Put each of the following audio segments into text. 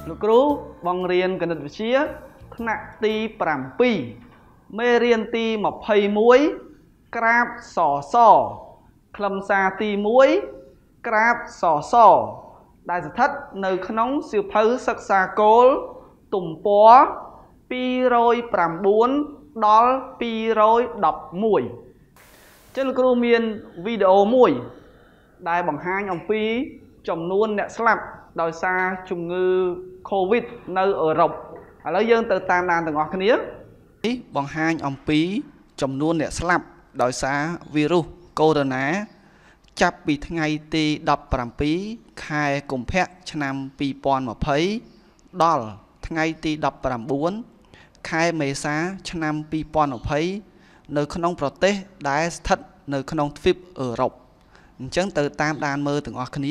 លោកគ្រូបង្រៀនគណិតវិទ្យាថ្នាក់ទី7មេរៀនទី21ក្រាបសសខ្លឹមសារទី1ក្រាបសសដែលស្ថិតនៅក្នុងសៀវភៅសិក្សាគោលទំព័រ209ដល់211ចឹងលោកគ្រូមានវីដេអូមួយដែលបង្ហាញអំពីចំនួនអ្នកស្លាប់ដោយសារជំងឺ COVID នៅអឺរ៉ុបឥឡូវយើងទៅតាមដានទាំងអស់គ្នានេះបង្ហាញអំពីចំនួនអ្នកស្លាប់ដោយសារវីរុសកូវីដ -19 ចាប់ពីថ្ងៃទី17ខែកុម្ភៈឆ្នាំ2020ដល់ថ្ងៃទី19ខែមេសាឆ្នាំ2020នៅក្នុងប្រទេសដែលស្ថិតនៅក្នុងទ្វីបអឺរ៉ុបអញ្ចឹងទៅតាមដានមើលទាំងអស់គ្នា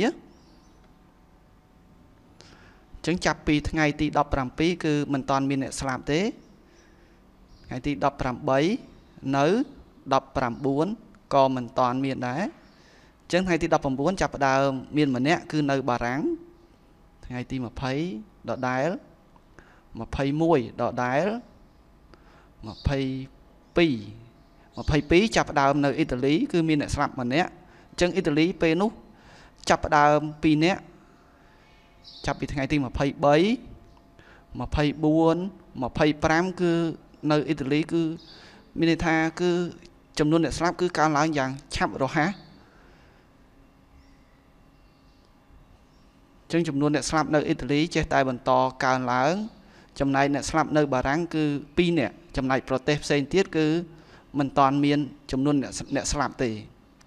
អញ្ចឹងចាប់ពីថ្ងៃទី17គឺមិនតាន់មានអ្នកស្លាប់ទេថ្ងៃទី18នៅ19ក៏មិនតាន់មានដែរអញ្ចឹងថ្ងៃទី19ចាប់ផ្ដើមមានម្នាក់គឺនៅបារាំងថ្ងៃទី20ដដែល21ដដែល22ចាប់ផ្ដើមនៅអ៊ីតាលីគឺមានអ្នកស្លាប់ម្នាក់អញ្ចឹងអ៊ីតាលីពេលនោះចាប់ផ្ដើម2នាក់ចាប់ពីថ្ងៃទី23 24 25គឺនៅអ៊ីតាលីគឺមានន័យថាគឺចំនួនអ្នកស្លាប់គឺកើនឡើងយ៉ាងឆាប់រហ័សអញ្ចឹងចំនួនអ្នកស្លាប់នៅអ៊ីតាលីចេះតែបន្តកើនឡើងចំណែកអ្នកស្លាប់នៅបារាំងគឺ2នាក់ចំណែកប្រទេសផ្សេងទៀតគឺមិនតាន់មានចំនួនអ្នកស្លាប់ទេ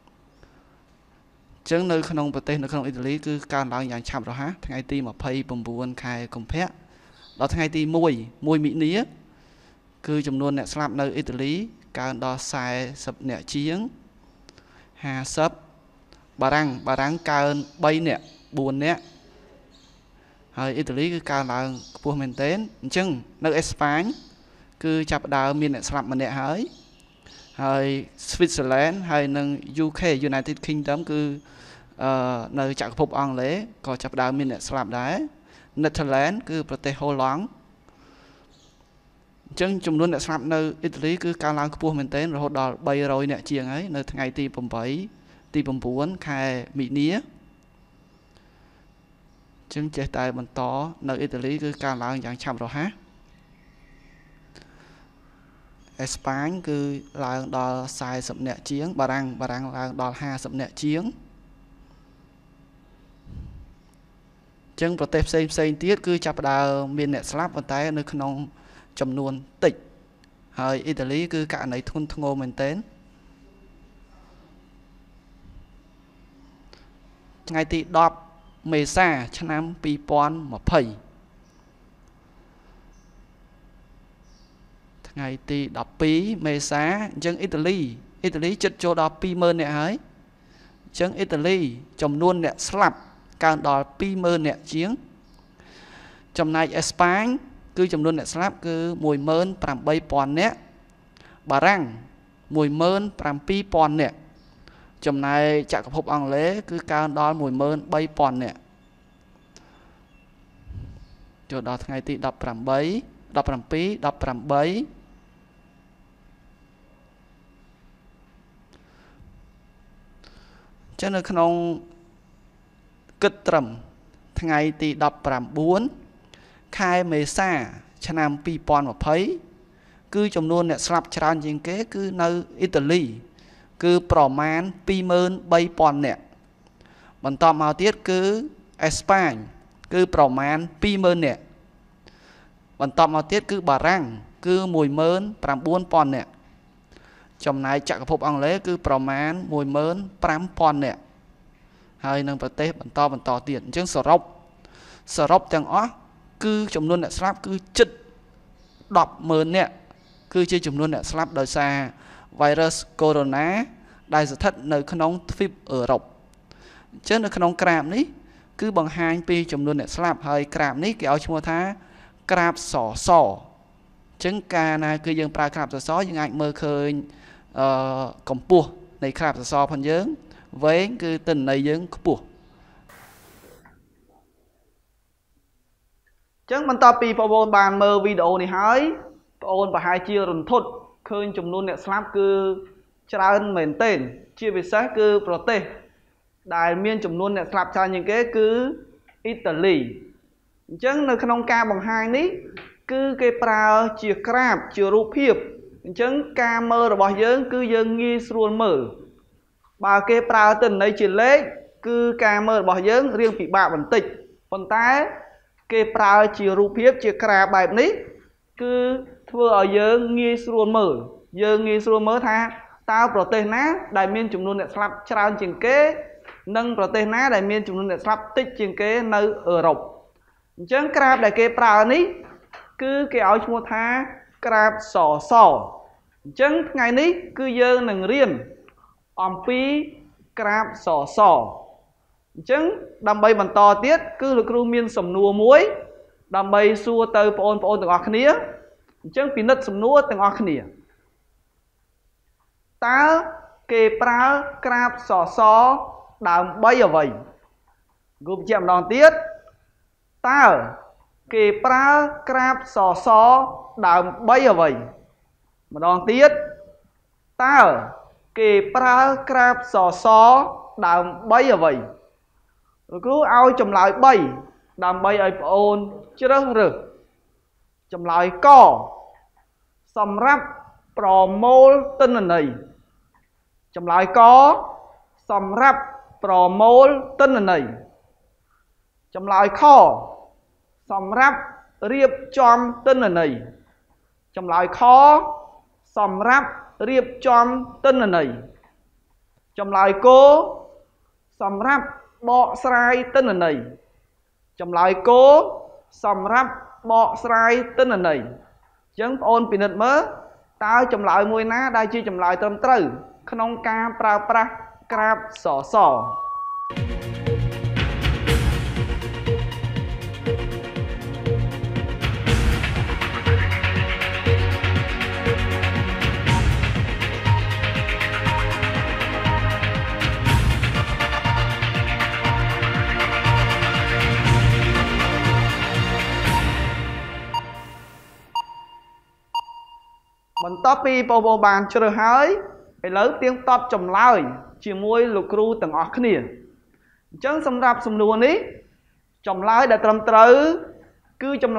អញ្ចឹងនៅក្នុងប្រទេសនៅក្នុងអ៊ីតាលីគឺកើនឡើងយ៉ាងឆាប់រហ័សថ្ងៃទី29ខែកុម្ភៈដល់ថ្ងៃទី1មិនិនាគឺចំនួនអ្នកស្លាប់នៅអ៊ីតាលីកើនដល់40នាក់ជាង50បារាំងកើន3នាក់4នាក់ហើយអ៊ីតាលីគឺកើនឡើងខ្ពស់មែនទែនអញ្ចឹងនៅអេស្ប៉ាញគឺចាប់ផ្ដើមមានអ្នកស្លាប់ម្នាក់ហើយ Switzerland ហើយនិង UK United Kingdom គឺនៅចក្រភពអង់គ្លេសក៏ចាប់ផ្ដើមមានអ្នកស្លាប់ដែរ Netherlands គឺប្រទេសហូឡង់អញ្ចឹងចំនួនអ្នកស្លាប់នៅអ៊ីតាលីគឺកើនឡើងខ្ពស់មែនទែនរហូតដល់300នាក់ជាងហើយនៅថ្ងៃទី8ទី9ខែមិនិនាអញ្ចឹងចេះតែបន្តនៅអ៊ីតាលីគឺកើនឡើងយ៉ាងឆាប់រហ័សអេស្ប៉ាញគឺឡើងដល់40នាក់ជាងបារាំងឡើងដល់50នាក់ជាងអញ្ចឹងប្រទេសផ្សេងទៀតគឺចាប់ផ្ដើមមានអ្នកស្លាប់ប៉ុន្តែនៅក្នុងចំនួនតិចហើយអ៊ីតាលីគឺករណីធ្ងន់ធ្ងរមែនទែនថ្ងៃទី10មេសាឆ្នាំ2020ថ្ងៃទី12មេសាអញ្ចឹងអ៊ីតាលីជិតចូលដល់ 20,000 នាក់ហើយអញ្ចឹងអ៊ីតាលីចំនួនអ្នកស្លាប់កើនដល់ 20,000 នាក់ជាងចំណែកអេស្ប៉ាញគឺចំនួនអ្នកស្លាប់គឺ 18,000 នាក់បារាំង 17,000 នាក់ចំណែកចក្រភពអង់គ្លេសគឺកើនដល់ 13,000 នាក់ចូលដល់ថ្ងៃទី18ចឹងនៅក្នុងគិតត្រឹមថ្ងៃទី19ខែមេសាឆ្នាំ2020គឺចំនួនអ្នកស្លាប់ច្រើនជាងគេគឺនៅអ៊ីតាលីគឺប្រមាណ 23,000 នាក់បន្តមកទៀតគឺអេស្ប៉ាញគឺប្រមាណ 20,000 នាក់បន្តមកទៀតគឺបារាំងគឺ 19,000 នាក់ចំណែកចក្រភពអង់គ្លេសគឺប្រមាណ 15,000 នាក់ហើយនឹងប្រទេសបន្តទៀតអញ្ចឹងសរុបទាំងអស់គឺចំនួនអ្នកស្លាប់គឺជិត 10,000 នាក់គឺជាចំនួនអ្នកស្លាប់ដោយសារ virus corona ដែលស្ថិតនៅក្នុងទ្វីបអឺរ៉ុបអញ្ចឹងនៅក្នុងក្រាបនេះគឺបង្ហាញពីចំនួនអ្នកស្លាប់ហើយក្រាបនេះគេឲ្យឈ្មោះថាក្រាបសសអញ្ចឹងកាលណាគឺយើងប្រើក្រាបសសយើងអាចមើលឃើញកម្ពស់នៃក្រាបសសផងយើងវែងគឺទិន្នន័យយើងខ្ពស់ Chẳng mình tập vì bọn bàn mơ video này hỏi bọn và hai chia rừng thốt khơi chùm luôn nẹ slap cứ trơn mền tên chia về sát cứ prote đại miên chùm luôn nẹ slap cho những cái cứ Italy chẳng nơi khăn ca bằng hai ní cứ cái prao chia crab chia rụp hiệp chẳng ca mơ rồi bỏ dưỡng cứ dưỡng nghi xuân mở bà cái prao tình này chỉ lấy cứ ca mơ rồi bỏ dưỡng riêng bị bạ bằng tịch phần tái cái prao chia rụp hiệp chia crab bài ní cứ thưa ở dưỡng nghi xuân mở dưỡng nghi xuân mở tha tao protein ná đại miên chùm luôn nẹ slap trao chừng kế nâng protein ná đại miên chùm luôn nẹ slap tích chừng kế nơi ở rộng chẳng crab đại cái prao ní cứ cái áo mua tha crab sò sò chẳng ngày ní cứ dơ nâng riêng pi crab sò sò chẳng đầm bay bằng to tiết cứ lực ru miên sầm nua muối đầm bay xua từ pôn từng ngọc khía chẳng pin đất sầm nua từng ngọc khía ta cái prao crab sò sò đầm bay ở vậy gồm chạm đòn tiết ta cái prao crab sò sò đầm bay ở vậy mà đòn tiết ta cái prao crab sò sò đầm bay ở vậy rồi cứ ao chầm lại bay đầm bay ở ôn chứ đó rồi chầm lại co sầm rắp promo tên này chầm lại có sầm rắp promo tên này chầm lại kho sầm rắp riệp chom tên này chầm lại khó sầm rắp riệp chom tên này chầm lại cố sầm rắp bọ sài tên này chầm lại cố sầm rắp bọ sài tên này chẳng ôn pinit mớ tao chầm lại mùi ná đai chi chầm lại tôm trừ không ca pra pra crab sò sò mình top pi bộ bàn cho được hỏi phải lớn tiếng top chồng lời chỉ môi lục ru từng ọc nè chẳng xâm rạp xâm nuôn ý chồng lời đã trầm trứ cứ chồng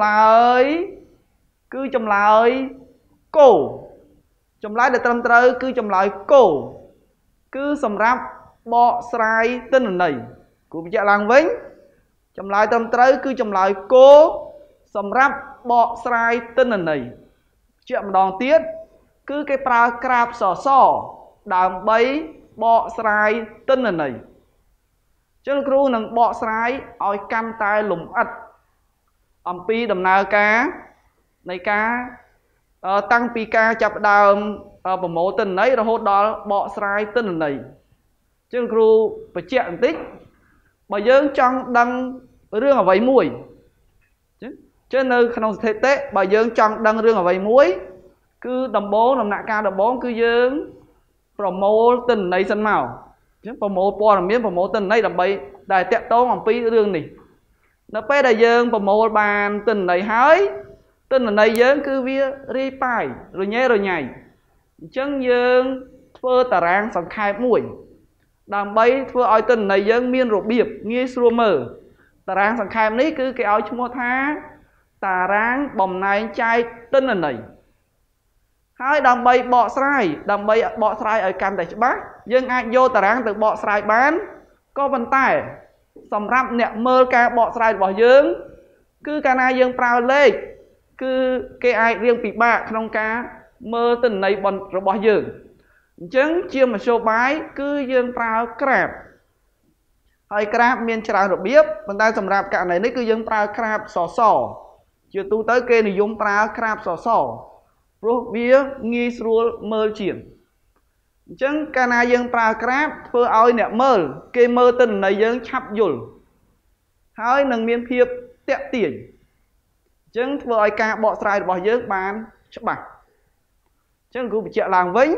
lời cổ chồng lời đã trầm trứ cứ chồng lời cổ cứ xâm rạp bọ sài tên này cũng chạy làng vĩnh chồng lời trầm trứ cứ chồng lời cố xâm rạp bọ sài tên này chuyện đòn tiết cứ cái prao crab sò sò đàm bấy bọ sài tên này chứ kêu nâng bọ sài oi cam tai lùm ắt pi đầm na cá này cá tăng pi cá chập đàm bầm mộ tên ấy rồi hốt đó bọ sài tên này chứ kêu phải chuyện tích bởi dương trong đăng rương ở vậy mùi chứ nơi không thể tế bởi dương trong đăng rương ở vậy muối cứ đầm bố đầm nạ ca đầm bố cứ dương promo tình này sân màu chứ promo po làm miếng promo tình này đầm bay đại tẹt tố bằng pi rương này nó bé đại dương promo bàn tình này hái tình này dương cứ vía ri pai rồi nhé rồi nhảy chân dương phơ tà rang sẵn khai mũi đầm bay phơ oi tình này dương miên rộp biệp nghe xua mờ tà rang sẵn khai ní cứ cái oi chung tha tà rang bồng này chai tên này hai đầm bay bọ sài ở cam tại bác dương ai vô tà rang từ bọ sài bán có vận tải sầm rắp nẹt mơ ca bọ sài bỏ dương cứ ca na dương prao lê cứ cái ai riêng bị bạc không ca mơ tình này bọn rồi bỏ dương chứng chia mà show bái cứ dương prao crab hai crab miên trao được biết vận tải sầm rắp cả này nó cứ dương prao crab sò sò chưa tu tới kê này dùng prao crab sò sò rồi bia nghi sưu mơ chuyển chẳng ca na dân prao crab phơ oi nẹ mơ kê mơ tình này dân chắp dùl hai nâng miên phiếp tẹt tiền chẳng phơ oi ca bọ sài bỏ dân bán chấp bạc chẳng cũng bị chạy làng vĩnh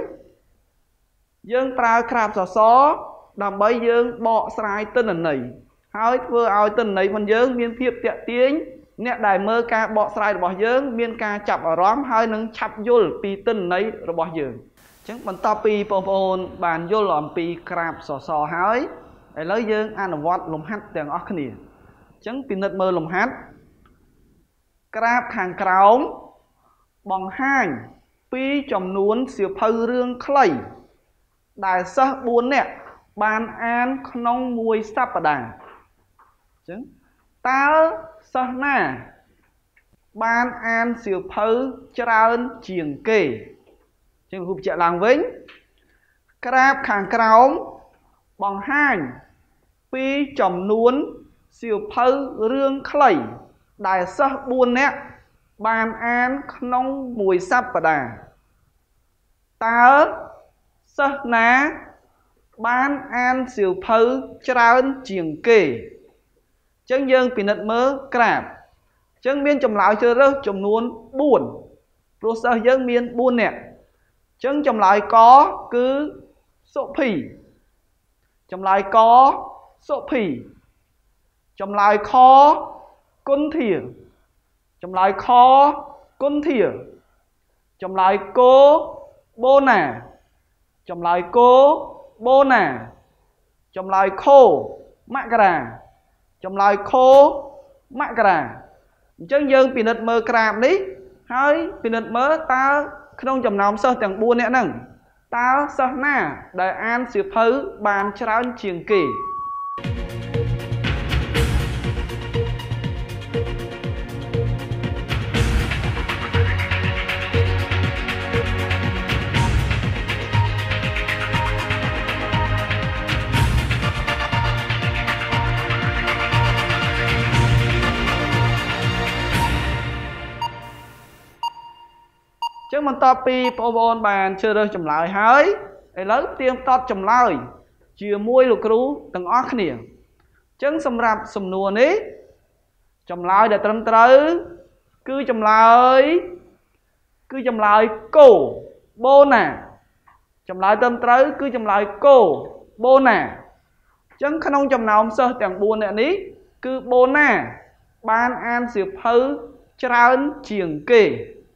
dân prao crab sò sò đàm bấy dân bọ sài tên này hai phơ oi tên này phần dân miên phiếp tẹt tiền អ្នកដែលមើលការបកស្រាយរបស់យើងមានការចាប់អារម្មណ៍ហើយនឹងឆាប់យល់ពីទិន្នន័យរបស់យើងអញ្ចឹងបន្ទាប់ពីបងប្អូនបានយល់អំពីក្រាបសសរហើយឥឡូវយើងអនុវត្តលំហាត់ទាំងអស់គ្នាអញ្ចឹងពិនិត្យមើលលំហាត់ក្រាបខាងក្រោមបង្ហាញពីចំនួនសៀវភៅរឿងខ្លីដែលសិស្ស4នាក់បានអានក្នុងមួយសប្តាហ៍អញ្ចឹងតើសិស្សណាបានអានសៀវភៅច្រើនជាងគេអញ្ចឹងគ្រូបញ្ជាក់ឡើងវិញក្រាបខាងក្រោមបង្ហាញពីចំនួនសៀវភៅរឿងខ្លីដែលសិស្ស4នាក់បានអានក្នុងមួយសប្តាហ៍តើសិស្សណាបានអានសៀវភៅច្រើនជាងគេអញ្ចឹងយើងពិនិត្យមើលក្រាបអញ្ចឹងមានចម្លើយជ្រើសរើសចំនួន4ព្រោះសិស្សយើងមាន4នាក់អញ្ចឹងចម្លើយកគឺសុភីចម្លើយកសុភីចម្លើយខគុន្ធាចម្លើយខគុន្ធាចម្លើយគោបូណាចម្លើយគោបូណាចម្លើយខោមករាចម្លើយខោមករាអញ្ចឹងយើងពិនិត្យមើលក្រាបនេះហើយពិនិត្យមើលតើក្នុងចំណោមសិស្សទាំង4នាក់ហ្នឹងតើសិស្សណាដែលអានសៀវភៅបានច្រើនជាងគេចឹងបន្ទាប់ពីបងប្អូនបានជ្រើសរើសចម្លើយហើយឥឡូវទៀងទាត់ចម្លើយជាមួយលោកគ្រូទាំងអស់គ្នាចឹងសម្រាប់សំណួរនេះចម្លើយដែលត្រឹមត្រូវគឺចម្លើយគោបូណាចម្លើយត្រឹមត្រូវគឺចម្លើយគោបូណាចឹងក្នុងចំណោមសិស្សទាំង4នាក់នេះគឺបូណាបានអានសៀវភៅច្រើនជាងគេ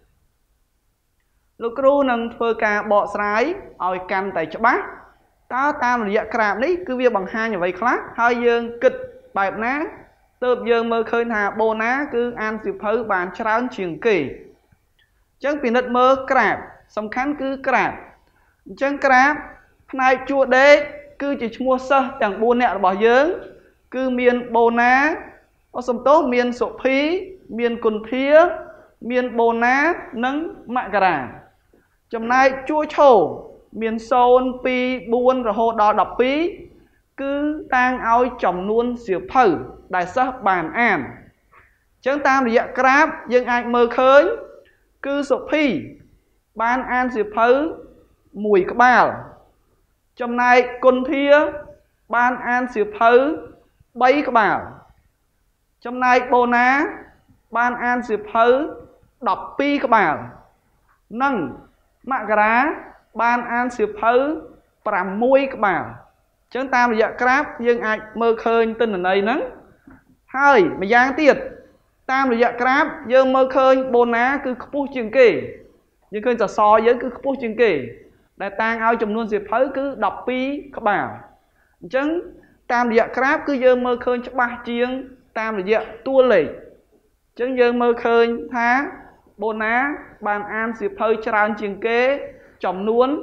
លោកគ្រូនឹងធ្វើការបកស្រាយឲ្យកាន់តែច្បាស់តើតាមរយៈក្រាបនេះគឺវាបង្ហាញអ្វីខ្លះហើយយើងគិតបែបណាទើបយើងមើលឃើញថាបូណាគឺអានសៀវភៅបានច្រើនជាងគេអញ្ចឹងពិនិត្យមើលក្រាបសំខាន់គឺក្រាបអញ្ចឹងក្រាបផ្នែកជួរដេកគឺជាឈ្មោះសិស្សទាំង4នាក់របស់យើងគឺមានបូណាសំទោសមានសុភីមានគុន្ធាមានបូណានិងមករាចំណែកជួរឈោមាន0 2 4រហូតដល់12គឺតាំងឲ្យចំនួនសៀវភៅដែលសិស្សបានអានអញ្ចឹងតាមរយៈក្រាបយើងអាចមើលឃើញគឺសុភីបានអានសៀវភៅ1ក្បាលចំណែកគុន្ធាបានអានសៀវភៅ3ក្បាលចំណែកបូណាបានអានសៀវភៅ12ក្បាលនិងមករាបានអានសៀវភៅ6ក្បាលអញ្ចឹងតាមរយៈក្រាបយើងអាចមើលឃើញទិន្នន័យហ្នឹងហើយម្យ៉ាងទៀតតាមរយៈក្រាបយើងមើលឃើញបូណាគឺខ្ពស់ជាងគេយើងឃើញសសរយើងគឺខ្ពស់ជាងគេដែលតាំងឲ្យចំនួនសៀវភៅគឺ12ក្បាលអញ្ចឹងតាមរយៈក្រាបគឺយើងមើលឃើញច្បាស់ជាងតាមរយៈតួលេខអញ្ចឹងយើងមើលឃើញថាបូណាបានអានសៀវភៅច្រើនជាងគេចំនួន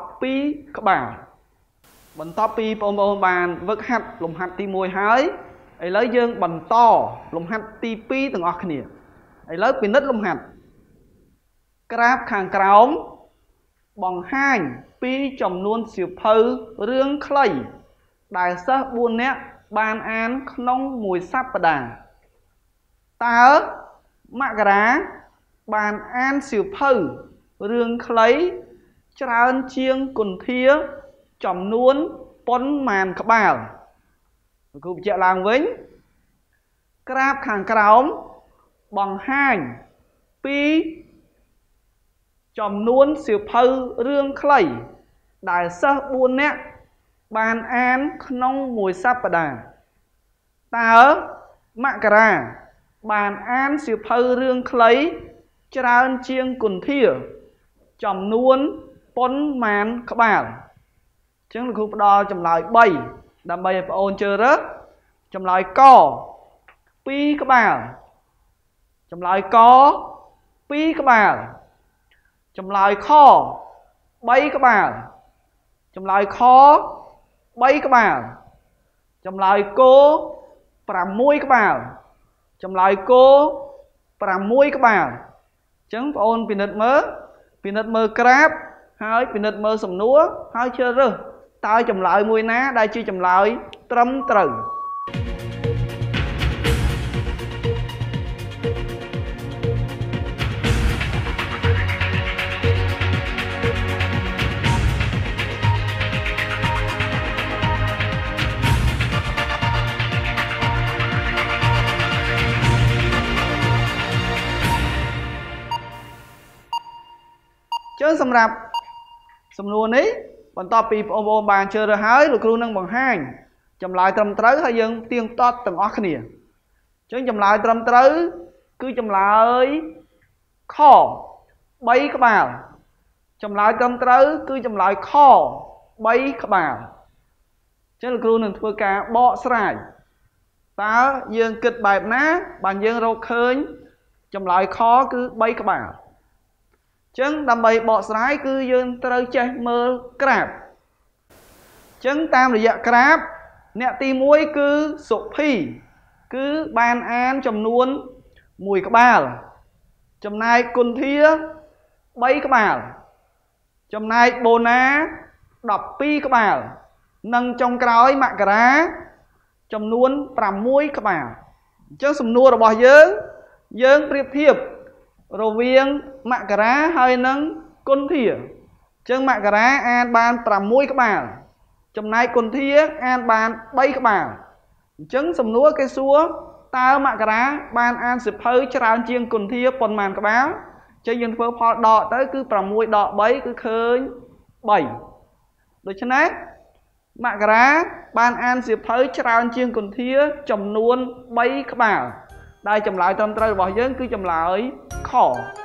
12ក្បាលបន្ទាប់ពីបងប្អូនបានវឹកហាត់លំហាត់ទី1ហើយឥឡូវយើងបន្តលំហាត់ទី2ទាំងអស់គ្នាឥឡូវពិនិត្យលំហាត់ក្រាបខាងក្រោមបង្ហាញពីចំនួនសៀវភៅរឿងខ្លីដែលសិស្ស4នាក់បានអានក្នុងមួយសប្តាហ៍តើមករាបានអានសៀវភៅរឿងខ្លីច្រើនជាងគុន្ធាចំនួនប៉ុន្មានក្បាលគ្រូបញ្ជាក់ឡើងវិញក្រាបខាងក្រោមបង្ហាញពីចំនួនសៀវភៅរឿងខ្លីដែលសិស្ស4នាក់បានអានក្នុងមួយសប្តាហ៍តើមករា bàn án siêu phơi rương khlấy tràn chiêng cùn thìa chồng nuôn pon màn các bạn chứng là khu đo chầm lại bay đam bay ôn chơi rớt chầm lại co pi các bạn chầm lại co pi các bạn chầm lại kho bay các bạn chầm lại kho bay các bạn chầm lại cô pram muôi các bạn chầm lại cô pram muôi các bạn chứng ôn pinit mơ crab hai pinit mơ sầm núa hai chơi rơ tao chầm lại mùi ná đây chưa chầm lại trâm trừ chứ xâm rạp xâm luôn ấy bọn tọa bì ôm bàn chơi rồi hái rồi kêu nâng bằng hành chầm lại trầm trớ hay dân tiên tốt từng óc nè chứ chầm lại trầm trớ cứ chầm lại kho bay các bạn chầm lại trầm trớ cứ chầm lại kho bay các bạn chứ là kêu nâng thua cả bọ sài ta dân kịch bài ná bàn dân rô khơi chầm lại kho cứ bay các bạn chứng đâm bày bọ sái cứ dân trơ chơi mơ crab chứng tam là dạ crab nẹ ti muối cứ sụp phi cứ ban an chầm nuôn mùi các bà chầm nay côn thía bấy các bà chầm nay bồ ná đọc pi các bà nâng trong cõi mạng cả đá chầm nuôn pram muối các bà chứng sầm nua là bỏ dân priệp thiệp rồi viên mạng cà rá hơi nâng côn thỉa chân mạng cà rá an ban pram muối các bạn trong nay côn thỉa an ban bay các bạn chứng sầm núa cây xúa tao mạng cà rá ban an sụp hơi tràn chiêng côn thỉa pon màn các báo chơi dân phơ phò đọ tới cứ pram muối đọ bấy cứ khơi bảy được chứ nấy mạng cà rá ban an sụp hơi tràn chiêng côn thỉa chầm nuôn bay các bạn đây chầm lại tâm trời bỏ dân cứ chầm lại khó